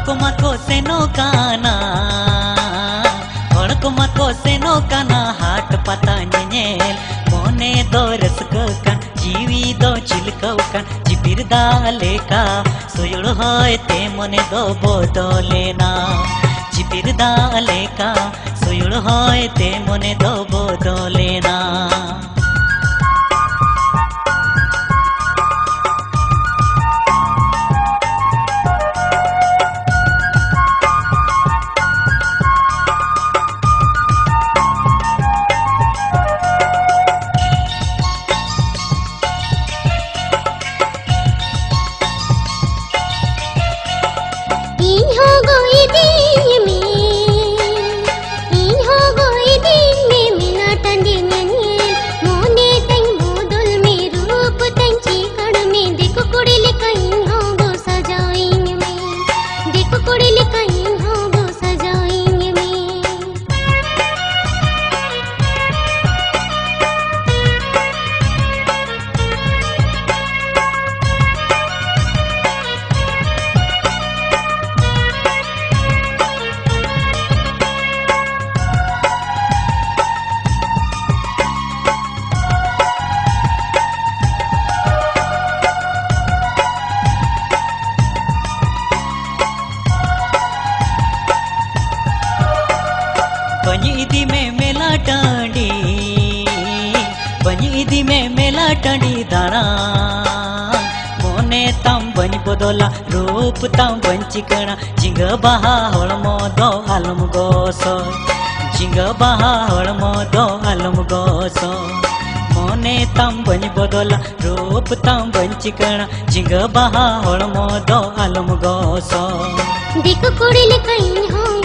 को सेनो काना को सेनो काना हाट पता नेल मोने दो रसको कान जीवी दो चिलको कान जिपिर दाले का सोयड़ होय ते मोने दो बोदलेना जिपिर दाले का सोयड़ होय ते मोने दो बोदलेना बनी में मेला टांडी दाना मोने तम बनी बदला रूप तम बंचिकना जिंग बहा हड़मो दो आलम गोसो जिंग बहा हड़मो दो आलम गोसो मोने तम बनी बदला रूप तम बंचिकना जिंग बहा हड़मो दो आलम गोसो दिक कुड़ी लेका इन हो